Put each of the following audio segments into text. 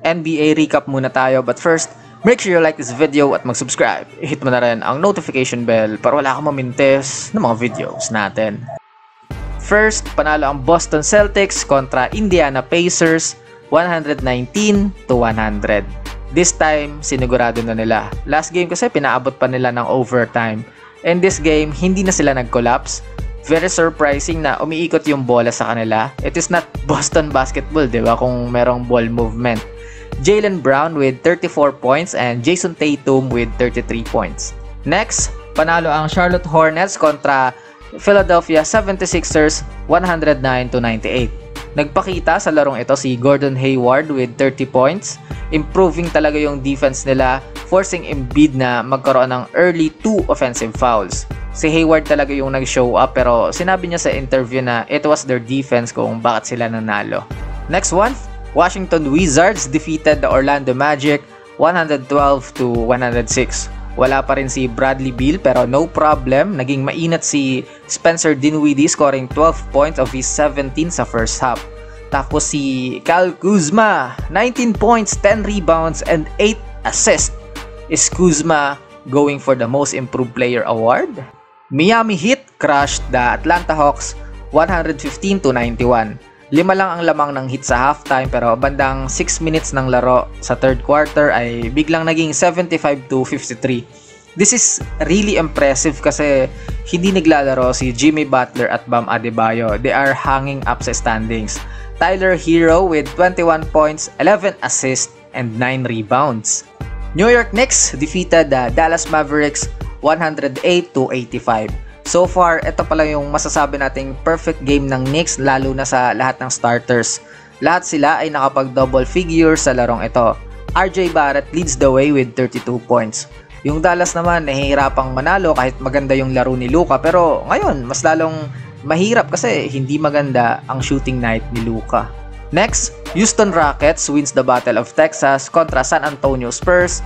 NBA recap muna tayo, but first, make sure you like this video at mag-subscribe. I-hit mo na rin ang notification bell para wala kang mamintes ng mga videos natin. First, panalo ang Boston Celtics kontra Indiana Pacers 119-100. This time, sinigurado na nila. Last game kasi pinaabot pa nila ng overtime. And this game, hindi na sila nag-collapse. Very surprising na umiikot yung bola sa kanila. It is not Boston basketball, di ba? Kung merong ball movement. Jaylen Brown with 34 points and Jason Tatum with 33 points. Next, panalo ang Charlotte Hornets kontra Philadelphia 76ers 109-98. Nagpakita sa larong ito si Gordon Hayward with 30 points. Improving talaga yung defense nila, forcing Embiid na magkaroon ng early 2 offensive fouls. Si Hayward talaga yung nag-show up pero sinabi niya sa interview na it was their defense kung bakit sila nanalo. Next one, Washington Wizards defeated the Orlando Magic 112-106. Wala pa rin si Bradley Beal pero no problem, naging mainat si Spencer Dinwiddie scoring 12 points of his 17 sa first half. Tapos si Kyle Kuzma, 19 points, 10 rebounds, and 8 assists. Is Kuzma going for the Most Improved Player award? Miami Heat crushed the Atlanta Hawks 115-91. 5 lang ang lamang ng Heat sa halftime pero bandang 6 minutes ng laro sa third quarter ay biglang naging 75-53. This is really impressive kasi hindi naglalaro si Jimmy Butler at Bam Adebayo. They are hanging up sa standings. Tyler Hero with 21 points, 11 assists, and 9 rebounds. New York Knicks defeated the Dallas Mavericks 108-85. So far, ito pala yung masasabi nating perfect game ng Knicks lalo na sa lahat ng starters. Lahat sila ay nakapag-double figures sa larong ito. RJ Barrett leads the way with 32 points. Yung Dallas naman nahihirapang manalo kahit maganda yung laro ni Luka pero ngayon mas lalong mahirap kasi hindi maganda ang shooting night ni Luka. Next, Houston Rockets wins the Battle of Texas kontra San Antonio Spurs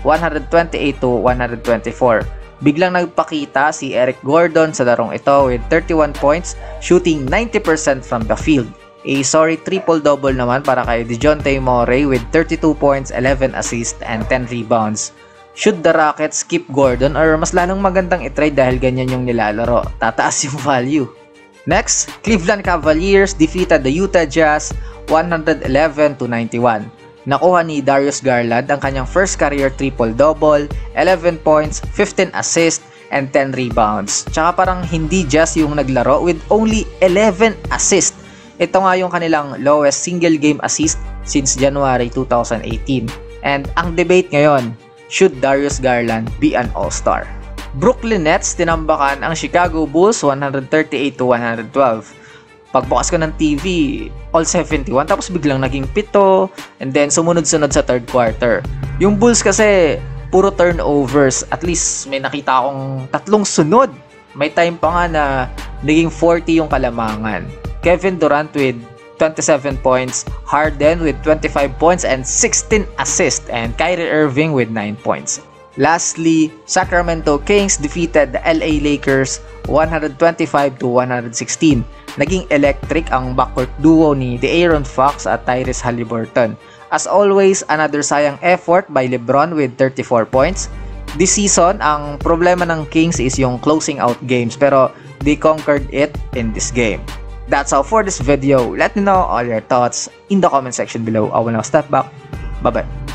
128-124. Biglang nagpakita si Eric Gordon sa larong ito with 31 points, shooting 90% from the field. A triple-double naman para kay DeJounte Murray with 32 points, 11 assists, and 10 rebounds. Should the Rockets keep Gordon or mas lalong magandang i-trade dahil ganyan yung nilalaro? Tataas yung value. Next, Cleveland Cavaliers defeated the Utah Jazz 111-91. Nakuha ni Darius Garland ang kanyang first career triple-double, 11 points, 15 assists, and 10 rebounds. Tsaka parang hindi Jazz yung naglaro with only 11 assists. Ito nga yung kanilang lowest single game assist since January 2018. And ang debate ngayon, should Darius Garland be an all-star? Brooklyn Nets tinambakan ang Chicago Bulls 138-112. Pagbukas ko ng TV, all 71 tapos biglang naging 7 and then sumunod-sunod sa third quarter. Yung Bulls kasi puro turnovers, at least may nakita akong 3 sunod. May time pa nga na naging 40 yung kalamangan. Kevin Durant with 27 points, Harden with 25 points and 16 assists, and Kyrie Irving with 9 points. Lastly, Sacramento Kings defeated the LA Lakers 125-116. Naging electric ang backcourt duo ni De'Aaron Fox at Tyrese Haliburton. As always, another sayang effort by LeBron with 34 points. This season, ang problema ng Kings is yung closing out games pero they conquered it in this game. That's all for this video. Let me know all your thoughts in the comment section below. I will now step back. Bye-bye.